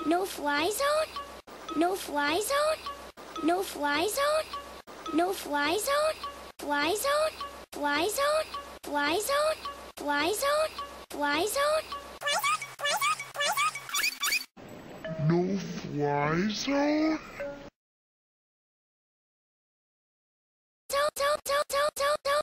No fly zone? No fly zone? No fly zone? No fly zone? Fly zone? Fly zone? Fly zone? Fly zone? Fly zone? No fly zone? Zone, zone, zone, zone, zone, zone.